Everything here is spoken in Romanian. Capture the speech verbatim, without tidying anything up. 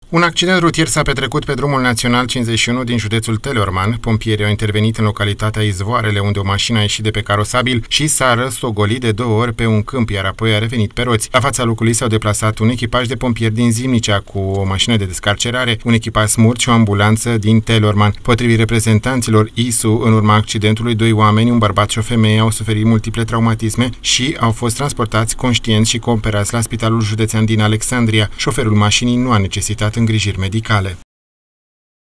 Un accident rutier s-a petrecut pe drumul național cincizeci și unu din județul Teleorman. Pompierii au intervenit în localitatea Izvoarele, unde o mașină a ieșit de pe carosabil și s-a răstogolit de două ori pe un câmp, iar apoi a revenit pe roți. La fața locului s-au deplasat un echipaj de pompieri din Zimnicea cu o mașină de descarcerare, un echipaj smurt și o ambulanță din Teleorman. Potrivit reprezentanților I S U, în urma accidentului, doi oameni, un bărbat și o femeie, au suferit multiple traumatisme și au fost transportați conștienți și cooperați la Spitalul Județean din Alexandria. Șoferul mașinii nu a necesitat îngrijiri medicale.